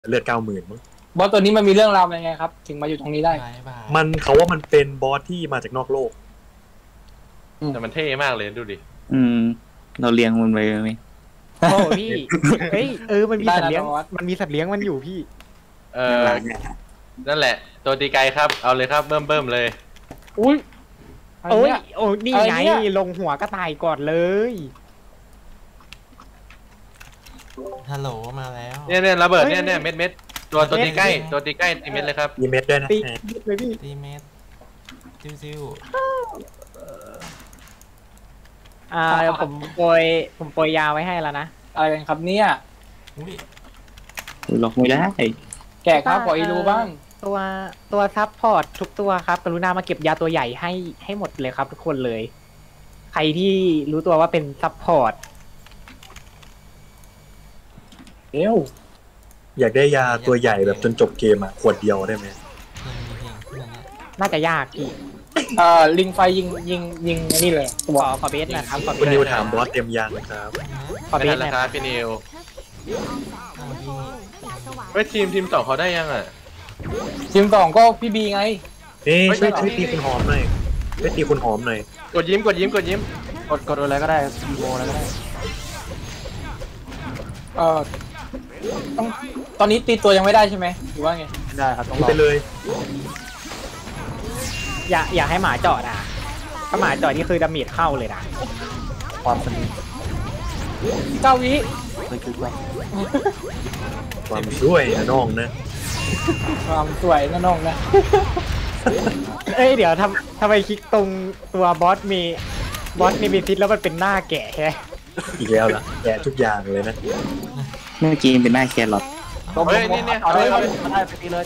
เลือด90,000มั้งบอสตัวนี้มันมีเรื่องราวยังไงครับถึงมาอยู่ตรงนี้ได้มันเขาว่ามันเป็นบอสที่มาจากนอกโลกแต่มันเท่มากเลยดูดิเราเลี้ยงมันไว้ไหมโอ้พี่เฮ้ยมันมีสัตว์เลี้ยงมันมีสัตว์เลี้ยงมันอยู่พี่นั่นแหละตัวตีไกลครับเอาเลยครับเบิ่มเลยอุ้ยโอ้นี่ไงลงหัวก็ตายก่อนเลยฮัลโหลมาแล้วเนี่ยระเบิดเนี่ยเม็ดตัวตีใกล้ตีเม็ดเลยครับมีเม็ดด้วยนะตีเลยพี่ตีเม็ดซิวผมโปรยยาไว้ให้แล้วนะอะไรกันครับเนี่ยล็อกไม่ได้แกะครับขออีรูบ้างตัวซับพอร์ตทุกตัวครับกรุณามาเก็บยาตัวใหญ่ให้หมดเลยครับทุกคนเลยใครที่รู้ตัวว่าเป็นซับพอร์ตอยากได้ยาตัวใหญ่แบบจนจบเกมอ่ะขวดเดียวได้ไหมน่าจะยากพี่ลิงไฟยิงนี่เลยขอเบสนะครับคุณนิวถามบอสเต็มยังครับขอเบสนะครับพี่นิวเฮ้ยทีม2เขาได้ยังอ่ะทีม2ก็พี่บีไงช่วยตีคุณหอมหน่อยช่วยตีคุณหอมหน่อยกดยิ้มกดอะไรก็ได้อีโมอะไรก็ได้ตอนนี้ตีตัวยังไม่ได้ใช่ไหมหรือว่าไงไม่ได้ครับต้องไปเลยอย่าให้หมาเจาะนะถ้าหมาเจาะนี่คือดาเมจเข้าเลยนะความสนุก9 วิเคยคิดว่าความช่วยน้องนะความสวยนะน้องนะเดี๋ยวทำไมคลิกตรงตัวบอสมีเบสิสแล้วมันเป็นหน้าแก่แฮะอีกแล้วล่ะแก่ทุกอย่างเลยนะเมื่อกี้เป็นหน้าแครอทเฮ้ยนี่เอาเลยตีเลย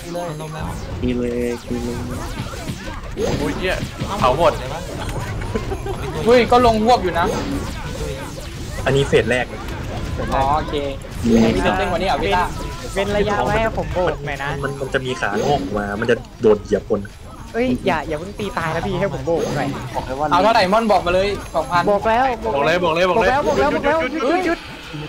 โอ้ยเหี้ยเผาหมดอุ้ยก็ลงพวกอยู่นะอันนี้เฟสแรกโอเคให้พี่เล่นกว่านี้เอาพี่ต้าเป็นระยะไว้ผมโบกหน่อยนะมันจะมีขางอกมามันจะโดดเหยียบคนอย่าเพิ่งตีตายนะพี่ให้ผมโบกหน่อยเอาเท่าไหร่มอนบอกมาเลย 2,000 บอกแล้วหยุด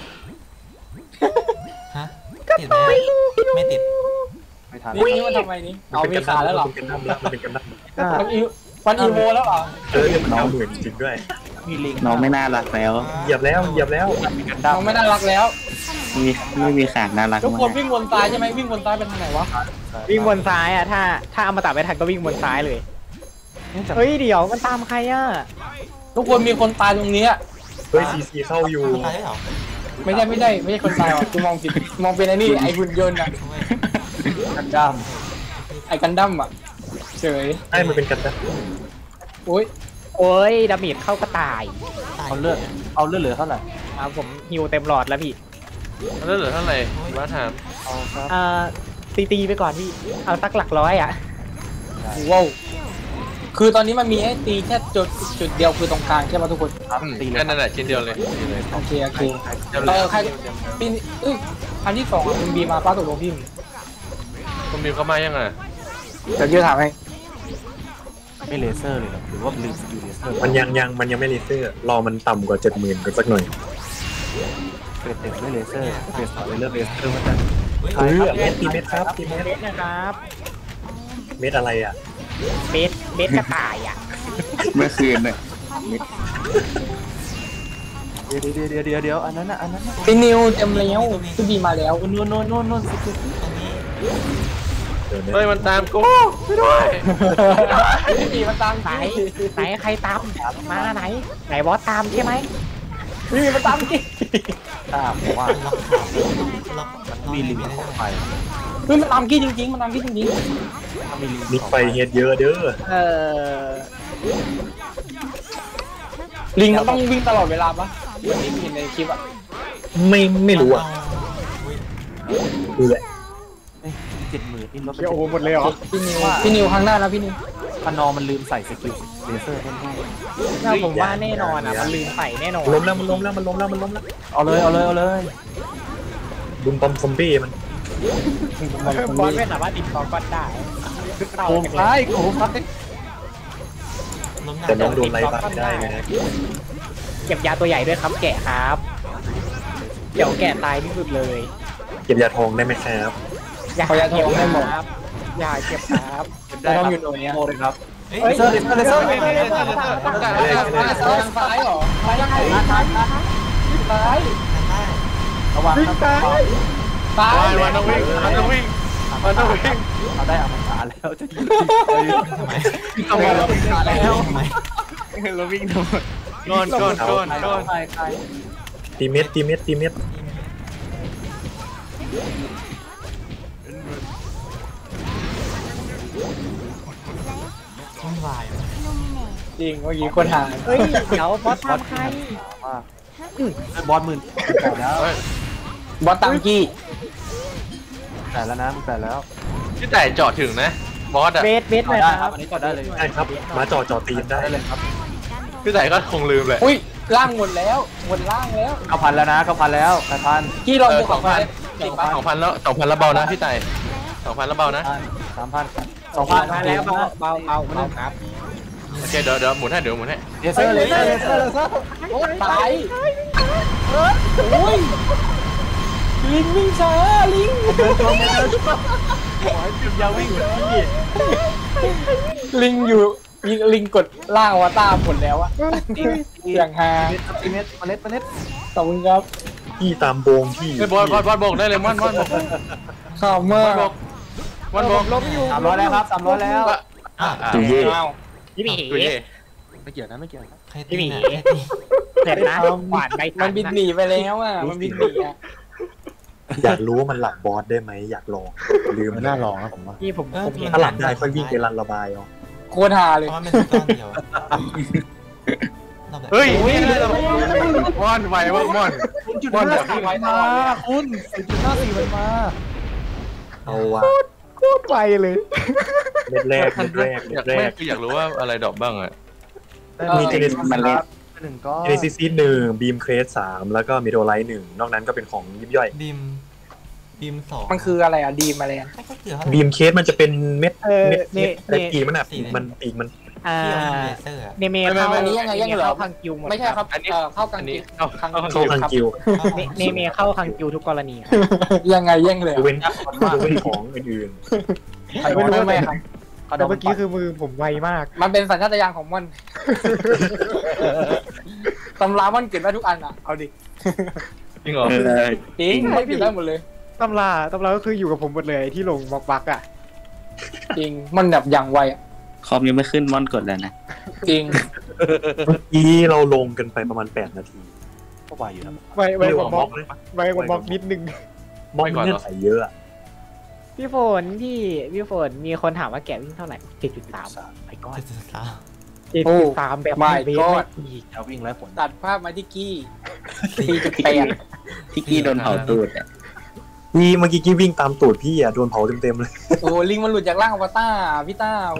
ฮะติดไหมไม่ติดไม่ทันนี่มันทำไมนี่เอามีขาแล้วหรอมันเป็นกันดั้มมันอีโวแล้วเหรอมันเอาเหมือนจริงด้วยน้องไม่น่ารักแล้วเหยียบแล้วน้องไม่น่ารักแล้วไม่มีขาน่ารักทุกคนวิ่งวนซ้ายใช่ไหมวิ่งวนซ้ายเป็นทางไหนวะวิ่งวนซ้ายอ่ะถ้าเอามาตัดไปทันก็วิ่งวนซ้ายเลยเฮ้ยเดี๋ยวมันตามใครอ่ะทุกคนมีคนตายตรงนี้เฮ้ยซีเข้าอยู่ไม่ใช่คนตายหรอกกูมองผิดมองเป็นไอ้นี่ไอ้หุ่นยนต์อะกันดั้มไอ้กันดั้มอะเฉยมันเป็นกันดั้มโอ้ยดาเมจเข้ากระต่ายเอาเลือดเหลือเท่าไหร่ผมฮิวเต็มหลอดแล้วพี่เลือดเหลือเท่าไหร่มาถามตีไปก่อนพี่เอาสักหลักร้อยอ่ะว้าวคือตอนนี้มันมีให้ตีแค่จุดเดียวคือตรงกลางใช่ไหมทุกคนตีนั่นแหละชิ้นเดียวเลยโอเคใครปีอันที่2คุณบีมาป้าตกลงพี่คุณบีเข้ามายังไงจะยืดถามให้ไม่เลเซอร์เลยหรือว่าลืมสกิลเลเซอร์มันยังไม่เลเซอร์รอมันต่ำกว่า 70,000 กันสักหน่อยเฟสไม่เลเซอร์เฟสต่อเลยเลือกเลเซอร์มันจะตีเม็ดครับตีเม็ดนะครับเม็ดอะไรอ่ะเม็ดกระต่ายอ่ะเมื่อคืนเนี่ยเดี๋ยวอันนั้นพี่นิวเต็มแล้วพี่บีมาแล้วนู่นเฮ้ยมันตามกูไม่ด้วยพี่บีมันตามไหนใครตามมาไหนบอสตามใช่ไหมพี่บีมันตามกี่ตามว่ามีลิมิตของไฟมันตามกี่จริงมันตามกี่จริงลิไฟเฮ็ดเยอะเด้อลิงมันต้องวิ่งตลอดเวลาปะมันที่เห็นในคลิปอ่ะไม่รู้อ่ะดูแหละ 70,000นี่ลดไปโอ้หมดเลยเหรอพี่นิวข้างหน้านะพี่นิวพนอมันลืมใส่สกิลเลเซอร์แน่ผมว่าแน่นอนอ่ะมันลืมใส่แน่นอนล้มแล้วเอาเลยบุมปอมซอมบี้มันบอลไม่สามารถติดต่อก็ได้โค้งซ้ายแต่น้องโดนไล่บ้านได้ไหมนะเก็บยาตัวใหญ่ด้วยครับแกะครับเดี๋ยวแกะตายที่สุดเลยเก็บยาทองได้ไหมครับอย่าขอยาทองให้หมดครับอย่าเก็บครับจะต้องอยู่ตรงเนี้ยโมเลยครับเฮ้ยเฮ้ยเลเซอร์เลเซอร์ทางซ้ายเหรอไปยังไงซ้ายระวังครับซ้ายวันต้องวิ่งวันต้องวิ่งวันต้องวิ่งเอาได้อมตะแล้วจะยิงทำไมต้องมาแล้วแล้วทำไมเราวิ่งทำไมก้อนก้อนก้อนก้อนตีเม็ดตีเม็ดตีเม็ดวุ่นวายจริงเมื่อกี้คนหาเฮ้ยเดี๋ยวบอสทำใครบอลหมื่นแต่แล้วบอสตังกี้แต่แล้วนะแต่แล้วพี่แต่เจาะถึงนะบอสอ่ะเบสหน่อยครับอันนี้จอดได้เลยใช่ครับมาจอตีนได้เลยครับพี่แต่ก็คงลืมแหละอุ้ยล่างหมดแล้วหมดล่างแล้ว 9,000แล้วนะ9,000แล้ว8,000 กี้ลองบวกของมันติดปะ 2,000แล้ว2,000แล้วเบานะพี่แต่2,000แล้วเบานะ 3,000 2,000มาแล้วเบาครับโอเคเดี๋ยวหมุนให้เดี๋ยวหมุนให้เลเซอร์เลเซอร์เลเซอร์เลเซอร์โอ้ตายโอ้ยลิงวิ่งช้าลิงจุดยาวิ่งพี่ลิงอยู่ลิงกดล่างอวตารหมดแล้วอะอย่างฮาตีเม็ดเมล็ดขอบคุณครับพี่ตามโบงพี่บอลโบกได้เลยมอนโบกข่าวมากมอนโบกลบอยู่ 300แล้วครับ300แล้วตุยเย่อ้าวพี่หมีดูดิไม่เกี่ยวนะไม่เกี่ยวใครตีน่ะเสร็จนะหวานไปมันบินหนีไปแล้วอ่ะมันบินหนีอ่ะอยากรู้ว่ามันหลับบอสได้ไหมอยากลองลืมน่าลองนะผมว่าพี่ผมเห็นถ้าหลับได้ค่อยวิ่งไปรันระบายเอาโคตรฮาเลยเพราะมันเป็นก้อนเดียวเฮ้ยมอนไวมากมอนมอนเดี๋ยวพี่ไว้ตลอดเลยคุณ0.54มันมาเอาว่ะโคตรไปเลยเม็ดแรกอยากรู้ว่าอะไรดรอปบ้างอ่ะมีเจเนซิสมันเล็กเจเนซิส1บีมเครส3แล้วก็มิโดไลท์1นอกนั้นก็เป็นของยิบย่อยดิม2 มันคืออะไรอ่ะดีมอะไรอ่ะก็เกือบเท่าไหร่บีมเคสมันจะเป็นเม็ดเนี่ปีกมันอ่ะปีกมันอ่าที่เอาเลเซอร์อะเนเมเข้าคังกิวหมดไม่ใช่ครับเข้ากัอันนนี้เข้าทางกิวเนเมเข้าคังกิวทุกกรณียังไงแย่งเลยยกเว้นของอื่นไม่รู้ไหมครับแต่เมื่อกี้คือมือผมไวมากมันเป็นสัญชาตญาณของมันตำรามันเกิดได้ทุกอันอ่ะเอาดิจริงเหรอจริงมันเกิดได้หมดเลยตำราก็คืออยู่กับผมหมดเลยที่ลงบล็อกบักอ่ะจริงมันแบบอย่างไวอ่ะคอมยังไม่ขึ้นม่อนกดแล้วนะจริงๆเมื่อกี้เราลงกันไปประมาณ8 นาทีก็ไหวอยู่นะไวกว่าบล็อกไวกว่าบล็อกนิดนึงมองเงื่อนไขเยอะอะพี่ฝนมีคนถามว่าแกวิ่งเท่าไหร่ 7.3 ไอ้ก้อน 7.3 แบบไม่เบสอีกแล้ววิ่งแล้วผลตัดภาพมาที่กี้ที่กี้โดนเผาตูดอ่ะนี่เมื่อกี้กี้วิ่งตามตูดพี่อ่ะโดนเผาเต็มเลยโอ้ลิงมันหลุดจากร่างอวตารพี่ต้าโอ้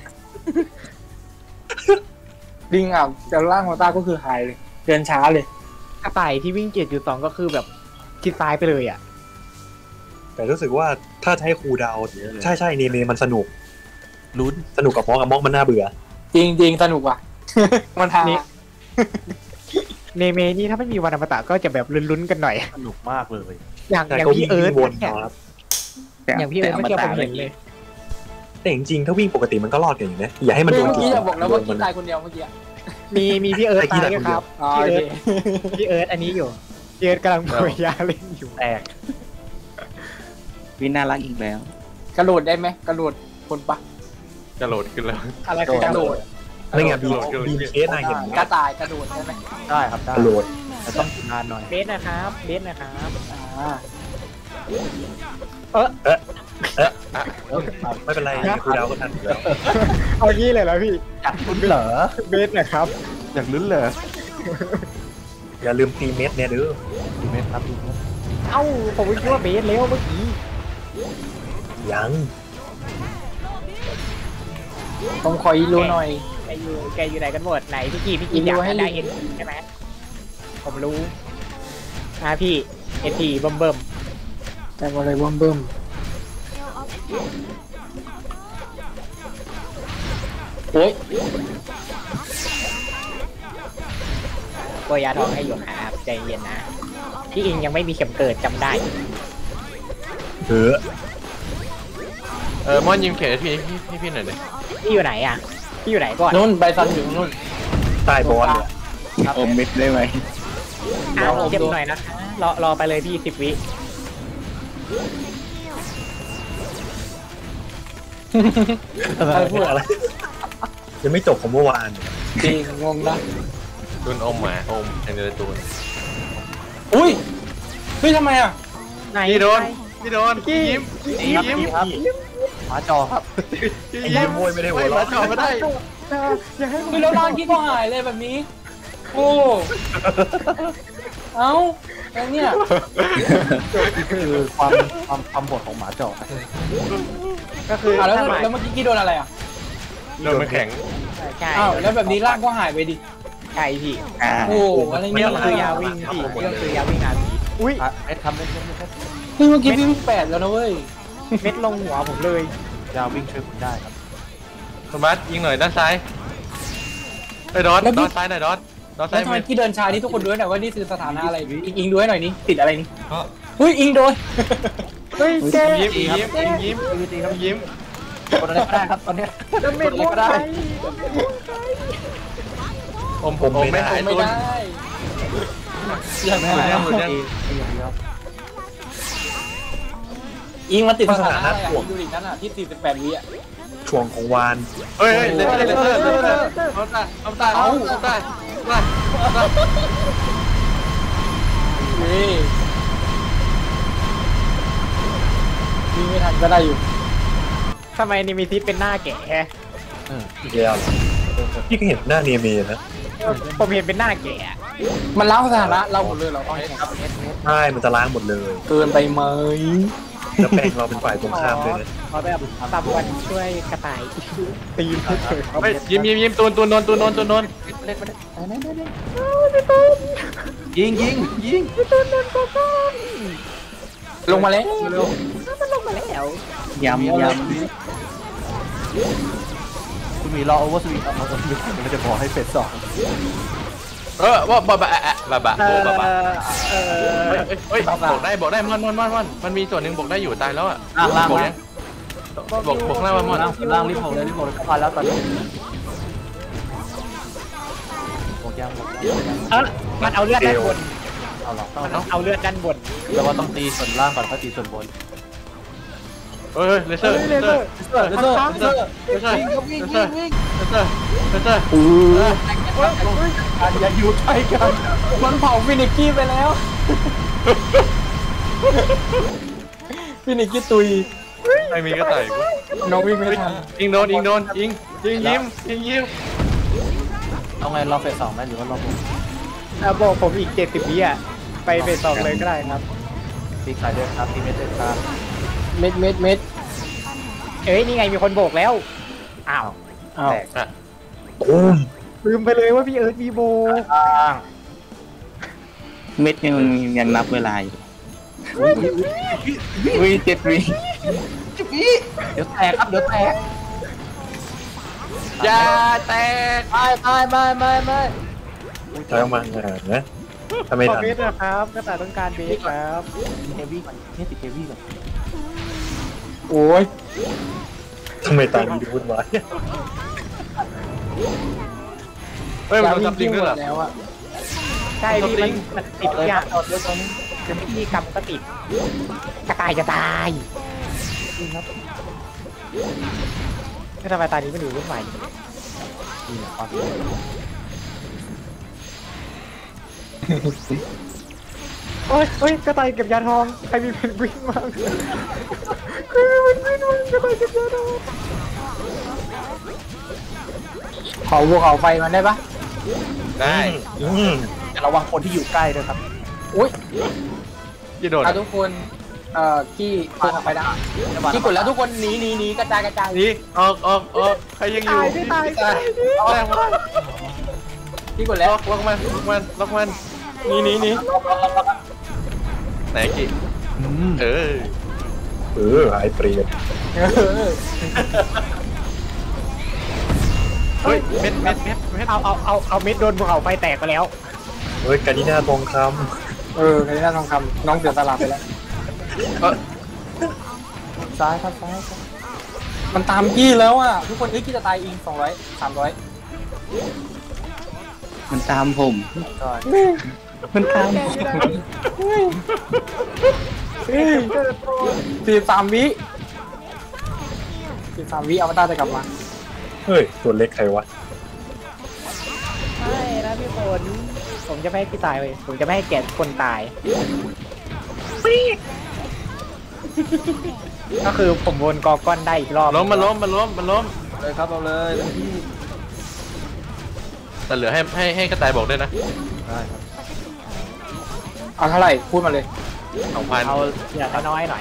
ลิงอ่ะจากร่างอวตารก็คือหายเลยเดินช้าเลยกระต่ายที่วิ่ง 7.2 ก็คือแบบคิดซ้ายไปเลยอ่ะแต่รู้สึกว่าถ้าใช้คูลดาวน์ใช่เนเมมันสนุกลุ้นสนุกกับมอกมันน่าเบื่อจริงสนุกว่ะ มันหาเนเมนี่ถ้าไม่มีวันอมตะก็จะแบบลุ้นๆกันหน่อยสนุกมากเลยอย่างแต่ก็พี่วิ่งเอิร์ธวนเนี่ยครับอย่างพี่เอิร์ธเมื่อกี้ผมเห็นเลยแต่จริงๆถ้าวิ่งปกติมันก็รอดกันอยู่นะอย่าให้มันโดนเมื่อกี้อย่าบอกนะว่ากี้ตายคนเดียวเมื่อกี้มีพี่เอิร์ธตายด้วยครับอ๋อพี่เอิร์ธอันนี้อยู่พี่เอิร์ธกำลังพยายามเล่นอยู่แตกวิน่ารักอีกแล้วกระโดดได้ไหมกระโดดคนปะกระโดดขึ้นแล้วอะไรคือกระโดดไม่ไงบีมเคสน่าเห็นกระต่ายกระโดดได้ไหมได้ครับได้โหลดแต่ต้องนานหน่อยเบสนะครับอ่าไม่เป็นไรคูลดาวน์ก็ทันอยู่แล้วเอางี้เลยเหรอพี่อยากลุ้นเหรอเบสนะครับอยากลุ้นเหรออย่าลืมตีเม็ดเนี่ยเด้อตีเม็ดครับเอ้าผมคิดว่าเบสแล้วเมื่อกี้ยังต้องคอยรู้หน่อยแกอยู่ไหนกันหมดไหนพี่กีอยากได้เอ็นใช่ไหมผมรู้พี่เอ็นทีเบิ่มแต่อะไรเบิ่มโอ้ยตัวยาทองให้อยู่ครับใจเย็นนะพี่อิงยังไม่มีเข็มเกิดจำได้เออมอนยิงเขตพี่หน่อยดิพี่อยู่ไหนอ่ะพี่อยู่ไหนก่อนนู่นใบซันอยู่นู่นใต้บอลเลยอมเม็ดได้ไหมอ้าวเก็บหน่อยนะรอไปเลยพี่10 วิใครพูดอะไรยังไม่จบของเมื่อวานจริงงงนะตูนอมหมาอมแทงเดือตูนอุ้ยเฮ้ยทำไมอ่ะไหนพี่โดนยิ้มหมาจอครับยิ้มโวยไม่ได้หัวหมาเราะจอไม่ได้คือแล้วร้านกี้ก็หายเลยแบบนี้โอ้เอ้าแล้วเนี่ยคือความโหดของหมาจอก็คือแล้วถ้าหมายแล้วเมื่อกี้กี้โดนอะไรอ่ะโดนมันแข็งใช่อ้าวแล้วแบบนี้ร่างก็หายไปดิใช่พี่โอ้อะไรนี่เนี่ยก็คือยาวิ่งพี่นี่ก็คือยาวิ่งอาพีอุ้ยไอ้ทำได้นี่เมื่อกี้พี่วิ่ง8แล้วนะเว้ยเม็ดลงหัวผมเลยยาวิ่งช่วยคุณได้ครับโทมัสยิงหน่อยด้านซ้ายดอทซ้ายหน่อยดอทซ้าแล้ยวทำไมพี่เดินช้าที่ทุกคนดูหน่อยว่านี่คือสถานะอะไรอิงดูให้หน่อยนี่ติดอะไรนี่ก็เฮ้ยอิงโดนเฮ้ยแกยิ้มคนอะไรก็ได้ครับตอนนี้จะเม็ดลงไปอมไม่หายไม่ตูนได้ยังไม่หายอิงมันติดสถานะอะไรอ่ะดูดินั่นอ่ะที่48 วิอ่ะช่วงของวานเฮ้ยเลเซอร์เอาตายนี่วิ่งไม่ทันก็ได้อยู่ทำไมนิมิติเป็นหน้าแก่อีกแล้วพี่ก็เห็นหน้าเนียเมนะผมเห็นเป็นหน้าแก่มันล้างสถานะเราหมดเลยเหรอใช่มันจะล้างหมดเลยเกินไปไหมแล้วแปลงเราเป็นฝ่ายตรงข้ามเลยนะเขาแบบตามวันช่วยกระต่ายตีนเฉยเฮ้ยยิ้มตูนโดนยิงลงมาแล้วมันลงมาแล้วย้ำคุณมีรอโอเวอร์สวีทเอาตัวนี้มันจะบอกให้เฟส2 ว่าบบอกได้มอนมันมีส่วนหนึ่งบอกได้อยู่ตายแล้วอ่ะบอกยังบอกล่างว่ามอนล่างรีบบอกเลยก็พอแล้วตอนนี้บอกยังมันเอาเลือดด้านบนเอาหรอมันเอาเลือดด้านบนแล้วว่าต้องตีส่วนล่างก่อนค่อยตีส่วนบนเฮ้ยเลเซอร์อย่าอยู่ใกล้กันมันเผาฟินิกกี้ไปแล้วฟินิกกี้ตุยไม่มีก็ต่อยน้องวิ่งไม่ทันยิงโดนยิงยิ้มเอาไงรอเฟส2ไหมหรือว่ารอผมบอกผมอีก70 วิอ่ะไปเฟส 2เลยก็ได้ครับตีขายด้วยครับตีเม็ดด้วยครับเม็ดเอ้ยนี่ไงมีคนโบกแล้วอ้าวอ้าวแตกตุ้มลืมไปเลยว่าพี่เอิร์ธมีโบเม็ดยังนับเวลาอยู่วิ7 วิเดี๋ยวแตกครับเดี๋ยวแตกอย่าแตกไม่ใช้ออกมางานนะทำไมขอทันเบสนะครับกระต่ายต้องการเบสครับเฮฟวี่ก่อนนี่ติดเฮฟวี่ก่อนโอ้ยทำไมตาดีวุ่นวายเฮ้ยมันโดนซับลิงด้วยเหรอแล้วอ่ะใช่พี่มันติดทุกอย่างเป็นพิธีกรรมก็ติดกระต่ายจะตายก็ทำไมตานี้ไม่ดูวุ่นวายเลยนี่แหละความโอ้ยกระต่ายเก็บยาทองใครมีเพนกวินบ้างคือมันไม่ดูกระต่ายเก็บยาทองขอภูเขาไฟมันได้ปะได้แต่ระวังคนที่อยู่ใกล้ด้วยครับอุ้ยยี่โดนทุกคนกี้กดไปได้กี้กดแล้วทุกคนหนีกระจายนี่ออกใครยังอยู่ตายกี้กดแล้วล็อกมันหนีไหนกี่หายเปรียบเฮ้ยเม็ดเอาเม็ดโดนภูเขาไฟแตกไปแล้วเฮ้ยกานิน่าทองคในหน้าทองคำน้องเสียตลาดไปแล้วำซ้ายครับซ้ายครับมันตามกี้แล้วอ่ะทุกคนกี้จะตายอิง200 300 มันตามผมมันตามผม 43 วิอวตารจะกลับมาเฮ้ยตัวเล็กใครวะไม่นะพี่ฝนผมจะไม่ให้พี่ตายเลยผมจะไม่ให้แก่คนตายก็คือผมวนกอก้อนได้อีกรอบล้มมันล้มเลยครับเราเลยที่แต่เหลือให้กระต่ายบอกด้วยนะเอาเท่าไหร่พูดมาเลย 2,000 เอาเหลือน้อยๆหน่อย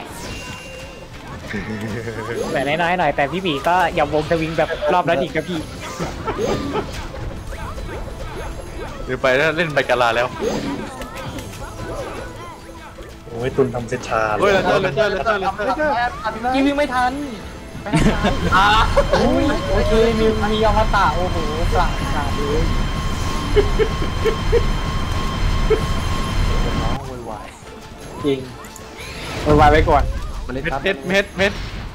เหลือน้อยๆหน่อยแต่พี่บีก็อย่าวงสวิงแบบรอบแล้วอีกนะพี่หรือไปแล้วเล่นไปกาลาแล้วโอ้ยตุนทำเซตชาเฮ้ยเลเซอร์กี้วิ่งไม่ทันโอเคมีอมตะโอ้โหกลางเลย จริงวายไว้ก่อนเม็ด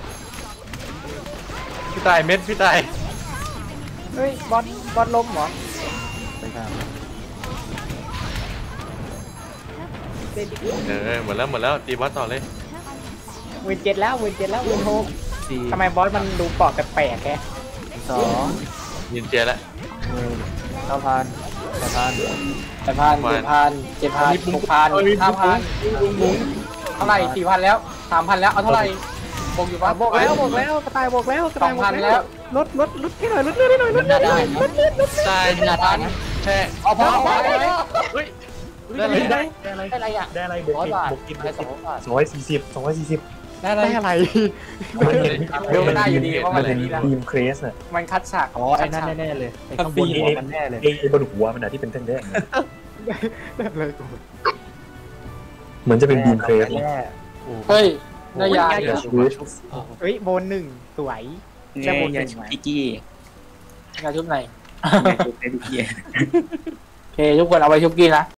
พี่ตายเม็ดพี่ตายเฮ้ยบอลล้มเหรอหมดแล้วตีบอสต่อเลย 17แล้ว16ทำไมบอสมันดูปอกแปลกๆแกยินเจแล้ว 7,000 6,000 5,000เท่าไหร่ 4,000 แล้ว 3,000 แล้วเอาเท่าไหร่บวกอยู่ปะบอกแล้วกระต่ายบอกแล้ว 2,000 แล้วลดให้หน่อยลดเลือดให้หน่อยลดเลือดได้ตายหน้าทันแช่เอาพอได้เฮ้ยได้อะไรอ่ะได้อะไรบวกกินบวกกิน240 ได้อะไรได้อะไรเดี๋ยวมันได้อยู่ดีเพราะมันเป็นนี่นะบีมเครสน่ะมันคัดฉากอ๋อไอ้นั่นแน่ๆเลยไอ้ข้างบนหัวมันแน่เลยไอ้บนหัวมันอะที่เป็นแท่งแดงแบบเลยเหมือนจะเป็นบีมเครสเฮ้ยได้ยาเฮ้ยโบนหนึ่งสวยเนี่ยอย่าชุบพี่กี้ยาชุบไหนอย่าชุบไอ้พี่กี้โอเคทุกคนเอาไปชุบกินนะ